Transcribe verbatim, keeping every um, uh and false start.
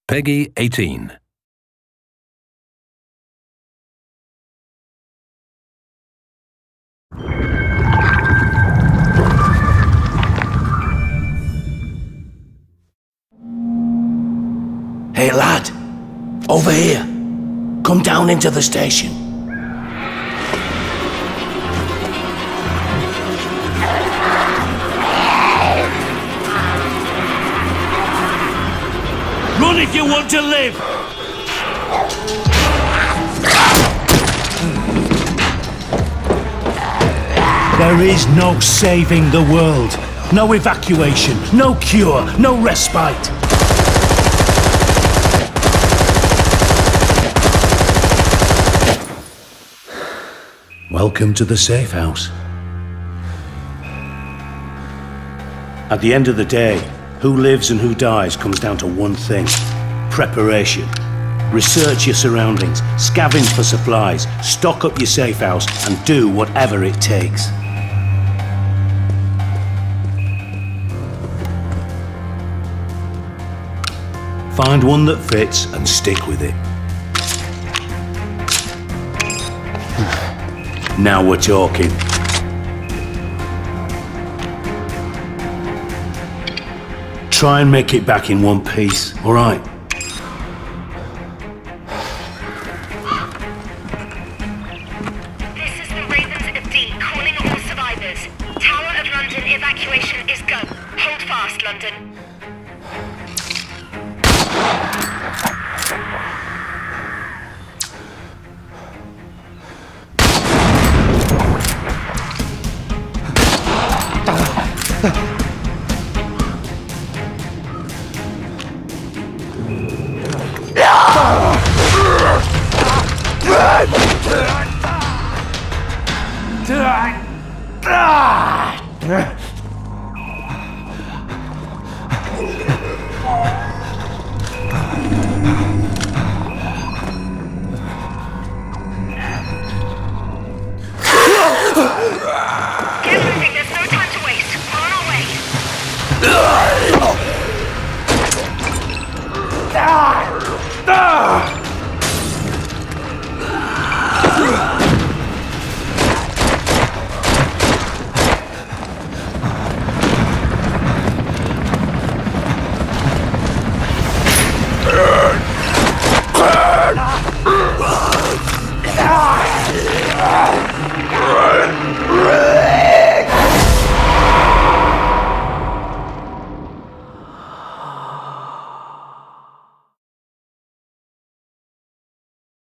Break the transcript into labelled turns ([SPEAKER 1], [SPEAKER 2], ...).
[SPEAKER 1] Peggy eighteen.
[SPEAKER 2] Hey lad, over here. Come down into the station. Run if you want to live!
[SPEAKER 3] There is no saving the world. No evacuation, no cure, no respite. Welcome to the safe house. At the end of the day, who lives and who dies comes down to one thing: preparation. Research your surroundings, scavenge for supplies, stock up your safe house, and do whatever it takes. Find one that fits and stick with it. Now we're talking. Try and make it back in one piece, all right?
[SPEAKER 4] This is the Ravens of D calling all survivors. Tower of London evacuation is go. Hold fast, London. Get moving, there's no time to waste. We're on our way.
[SPEAKER 3] Ah!